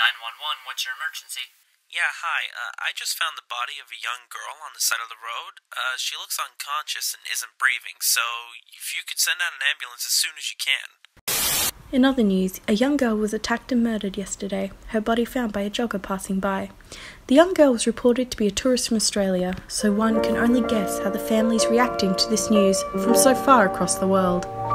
911, what's your emergency? Yeah, hi. I just found the body of a young girl on the side of the road. She looks unconscious and isn't breathing, so if you could send out an ambulance as soon as you can. In other news, a young girl was attacked and murdered yesterday, her body found by a jogger passing by. The young girl was reported to be a tourist from Australia, so one can only guess how the family is reacting to this news from so far across the world.